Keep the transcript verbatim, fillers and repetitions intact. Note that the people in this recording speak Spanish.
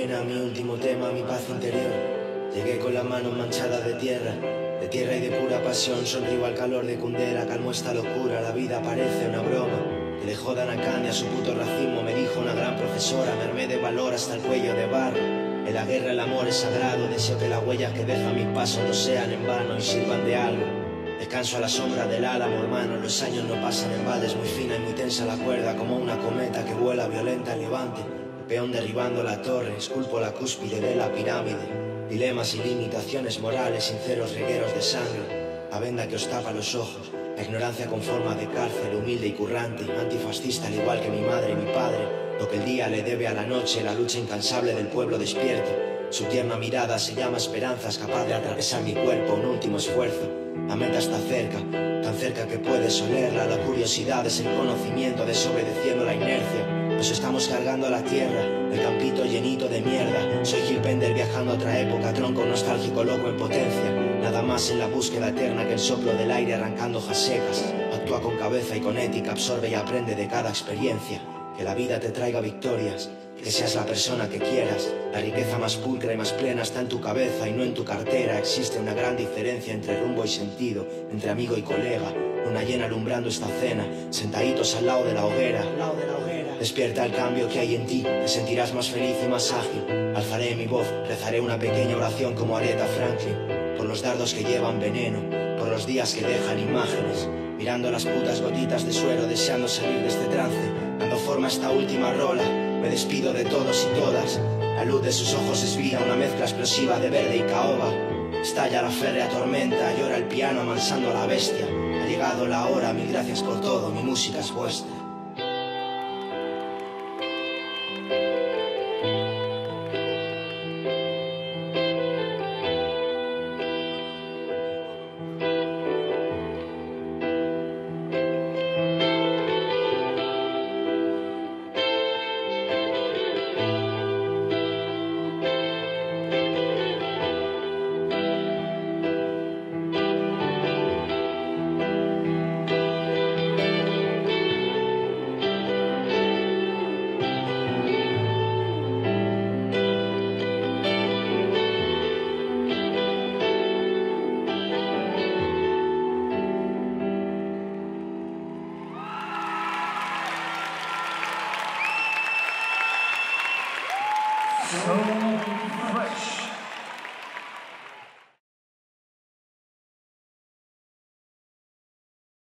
arena, mi último tema, mi paz interior. Llegué con la mano manchada de tierra, de tierra y de pura pasión. Sonrío al calor de Kundera, calmo esta locura. La vida parece una broma, que le jodan a Candia su puto racismo. Me dijo una gran profesora, me armé de valor hasta el cuello de barro. En la guerra el amor es sagrado, deseo que las huellas que dejan mis pasos no sean en vano y sirvan de algo. Descanso a la sombra del álamo, hermano, los años no pasan en balde. Es muy fina y muy tensa la cuerda, como una cometa que vuela violenta al levante. El peón derribando la torre, esculpo la cúspide de la pirámide. Dilemas y limitaciones morales, sinceros regueros de sangre. La venda que os tapa los ojos, la ignorancia con forma de cárcel, humilde y currante, antifascista al igual que mi madre y mi padre. Lo que el día le debe a la noche, la lucha incansable del pueblo despierto. Su tierna mirada se llama esperanza, es capaz de atravesar mi cuerpo, un último esfuerzo. La meta está cerca, tan cerca que puedes olerla. La curiosidad es el conocimiento, desobedeciendo la inercia. Nos estamos cargando a la tierra, el campito llenito de mierda. Soy Gil Pender viajando a otra época, tronco nostálgico loco en potencia. Nada más en la búsqueda eterna que el soplo del aire arrancando hojas secas. Actúa con cabeza y con ética, absorbe y aprende de cada experiencia. Que la vida te traiga victorias, que seas la persona que quieras. La riqueza más pulcra y más plena está en tu cabeza y no en tu cartera. Existe una gran diferencia entre rumbo y sentido, entre amigo y colega. Luna llena alumbrando esta cena, sentaditos al lado de la hoguera. Despierta el cambio que hay en ti, te sentirás más feliz y más ágil. Alzaré mi voz, rezaré una pequeña oración como Aretha Franklin. Por los dardos que llevan veneno, por los días que dejan imágenes. Mirando las putas gotitas de suero, deseando salir de este trance. Dando forma a esta última rola, me despido de todos y todas. La luz de sus ojos esvía una mezcla explosiva de verde y caoba. Estalla la férrea tormenta, llora el piano amansando a la bestia. Ha llegado la hora, mil gracias por todo, mi música es vuestra. So fresh.